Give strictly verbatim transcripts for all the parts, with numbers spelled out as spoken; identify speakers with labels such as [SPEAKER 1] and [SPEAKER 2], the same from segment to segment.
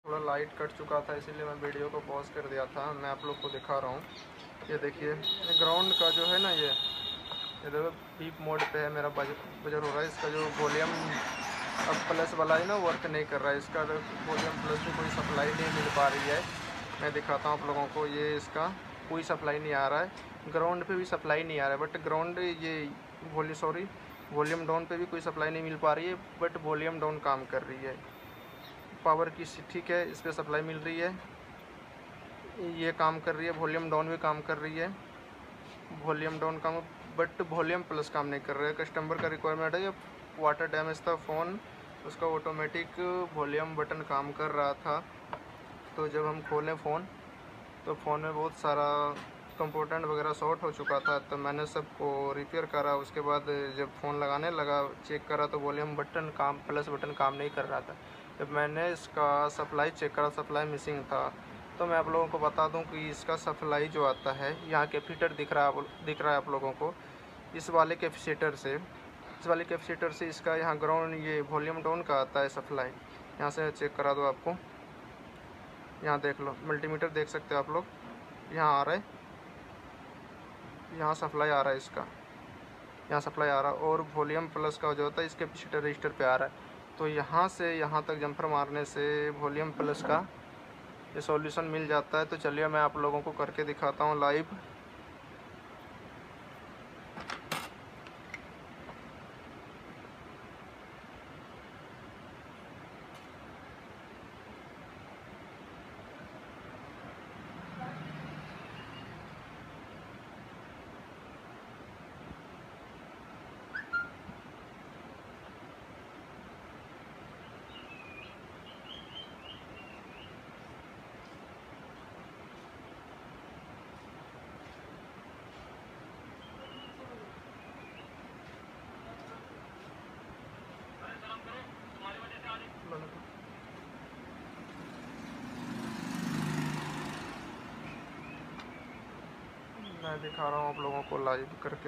[SPEAKER 1] थोड़ा light cut चुका था इसीलिए मैं वीडियो को पॉज कर दिया था। मैं आप लोग को दिखा रहा हूँ। ये देखिए ग्राउंड का जो है ना, ये ये देखो बीप मोड पे है, मेरा बजर बजर हो रहा है। इसका जो वॉल्यूम अब प्लस वाला है ना, वर्क नहीं कर रहा है। इसका वॉल्यूम प्लस में कोई सप्लाई नहीं मिल पा रही है। मैं दिखाता हूँ आप लोगों को। ये इसका कोई सप्लाई नहीं आ रहा है, ग्राउंड पे भी सप्लाई नहीं आ रहा है। बट ग्राउंड ये वॉल्यूम सॉरी वॉल्यूम डाउन पे भी कोई सप्लाई नहीं मिल पा रही है, बट वॉल्यूम डाउन काम कर रही है। पावर की ठीक है, इस पर सप्लाई मिल रही है, ये काम कर रही है। वॉल्यूम डाउन भी काम कर रही है, वॉल्यूम डाउन काम, बट वॉल्यूम प्लस काम नहीं कर रहा है। कस्टमर का रिक्वायरमेंट है, ये वाटर डैमेज था फ़ोन, उसका ऑटोमेटिक वॉल्यूम बटन काम कर रहा था। तो जब हम खोलें फ़ोन तो फ़ोन में बहुत सारा कंपोनेंट वगैरह शॉर्ट हो चुका था। तो मैंने सबको रिपेयर करा। उसके बाद जब फ़ोन लगाने लगा, चेक करा तो वॉल्यूम बटन काम प्लस बटन काम नहीं कर रहा था। जब मैंने इसका सप्लाई चेक करा, सप्लाई मिसिंग था। तो मैं आप लोगों को बता दूं कि इसका सप्लाई जो आता है, यहाँ कैपेसिटर दिख रहा है दिख रहा है आप लोगों को। इस वाले कैपेसिटर से इस वाले कैपेसिटर से इसका यहाँ ग्राउंड ये वॉल्यूम डाउन का आता है सप्लाई। यहाँ से चेक करा दो आपको, यहाँ देख लो, मल्टीमीटर देख सकते हो आप लोग, यहाँ आ रहा है, यहाँ सप्लाई आ रहा है इसका, यहाँ सप्लाई आ रहा है। और वॉल्यूम प्लस का जो होता है इसके कैपेसिटर रजिस्टर पे आ रहा है। तो यहाँ से यहाँ तक जंपर मारने से वॉल्यूम प्लस का ये सॉल्यूशन मिल जाता है। तो चलिए मैं आप लोगों को करके दिखाता हूँ लाइव। मैं दिखा रहा हूँ आप लोगों को लाइव करके।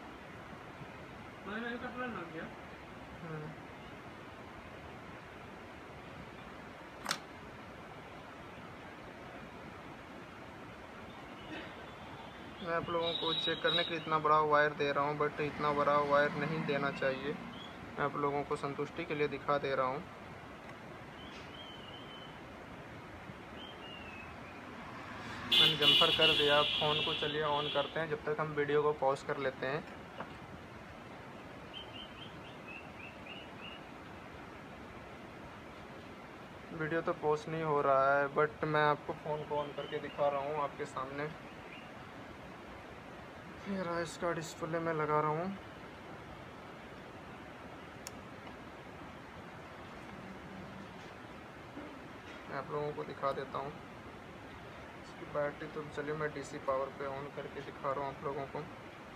[SPEAKER 1] मैं आप लोगों को चेक करने के लिए इतना बड़ा वायर दे रहा हूँ, बट इतना बड़ा वायर नहीं देना चाहिए। मैं आप लोगों को संतुष्टि के लिए दिखा दे रहा हूँ। मैंने जंपर कर दिया फ़ोन को। चलिए ऑन करते हैं, जब तक हम वीडियो को पॉज कर लेते हैं। वीडियो तो पॉज नहीं हो रहा है, बट मैं आपको फ़ोन को ऑन करके दिखा रहा हूँ आपके सामने। ये रहा इसका डिस्प्ले मैं लगा रहा हूँ। मैं आप लोगों को दिखा देता हूँ इसकी बैटरी। तो चलिए मैं डीसी पावर पे ऑन करके दिखा रहा हूँ आप लोगों को।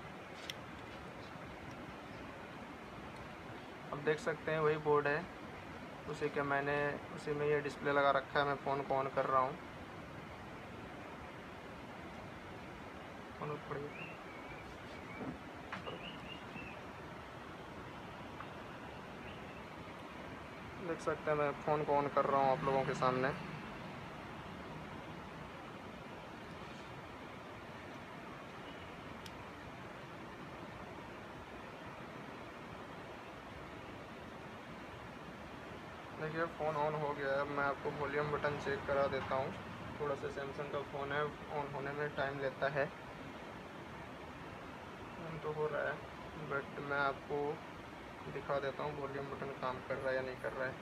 [SPEAKER 1] अब देख सकते हैं वही बोर्ड है, उसी के मैंने उसी में ये डिस्प्ले लगा रखा है। मैं फ़ोन को ऑन कर रहा हूँ। फोन पड़िए देख सकते हैं मैं फ़ोन को ऑन कर रहा हूँ आप लोगों के सामने। देखिए फ़ोन ऑन हो गया है। मैं आपको वॉल्यूम बटन चेक करा देता हूँ। थोड़ा सा सैमसंग का फ़ोन है, ऑन होने में टाइम लेता है। ऑन तो हो रहा है, बट मैं आपको दिखा देता हूँ वॉल्यूम बटन काम कर रहा है या नहीं कर रहा है।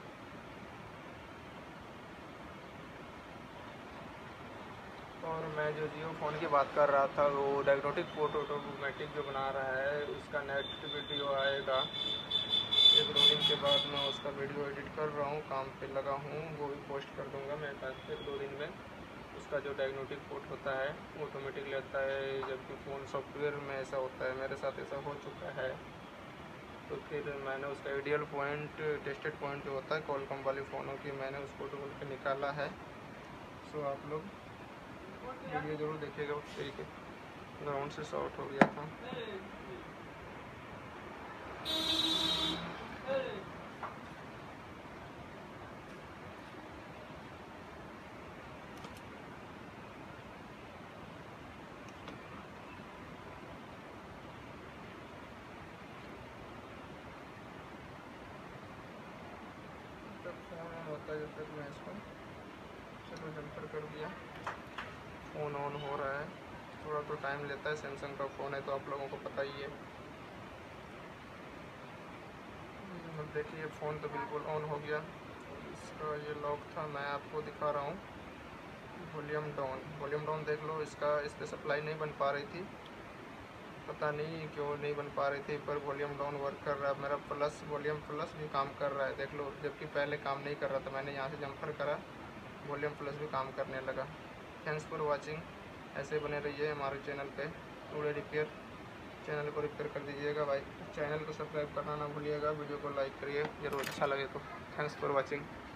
[SPEAKER 1] और मैं जो जियो फ़ोन की बात कर रहा था, वो डायग्नोस्टिक पोर्ट ऑटोमेटिक जो बना रहा है, उसका नेट वीडियो आएगा एक दो दिन के बाद। मैं उसका वीडियो एडिट कर रहा हूँ, काम पे लगा हूँ, वो भी पोस्ट कर दूँगा मैं एक दो दिन में। उसका जो डायग्नोस्टिक पोर्ट होता है ऑटोमेटिक लेता है, जबकि फ़ोन सॉफ्टवेयर में ऐसा होता है। मेरे साथ ऐसा हो चुका है। तो फिर मैंने उसका आइडियल पॉइंट, टेस्टेड पॉइंट जो होता है कॉलकॉम वाले फ़ोनों की, मैंने उसको ढूंढ के निकाला है। सो आप लोग वीडियो ज़रूर देखिएगा। उस तरीके ग्राउंड से शॉर्ट हो गया था। लगता है जब तक मैं इसको चलो जम्पर कर दिया। फ़ोन ऑन हो रहा है, थोड़ा तो टाइम लेता है, सैमसंग का फ़ोन है तो आप लोगों को पता ही है। अब देखिए फ़ोन तो बिल्कुल ऑन हो गया। इसका ये लॉक था, मैं आपको दिखा रहा हूँ। वॉल्यूम डाउन, वॉल्यूम डाउन देख लो, इसका इस पर सप्लाई नहीं बन पा रही थी, पता नहीं क्यों नहीं बन पा रही थी, पर वॉल्यूम डाउन वर्क कर रहा है। मेरा प्लस वॉल्यूम प्लस भी काम कर रहा है, देख लो, जबकि पहले काम नहीं कर रहा था। मैंने यहाँ से जम्पर करा, वॉल्यूम प्लस भी काम करने लगा। Thanks for watching. ऐसे बने रहिए हमारे चैनल पे टुडे रिपेयर, चैनल को रिपेयर कर दीजिएगा भाई। चैनल को सब्सक्राइब करना ना भूलिएगा, वीडियो को लाइक करिए जरूर अच्छा लगे तो। Thanks for watching.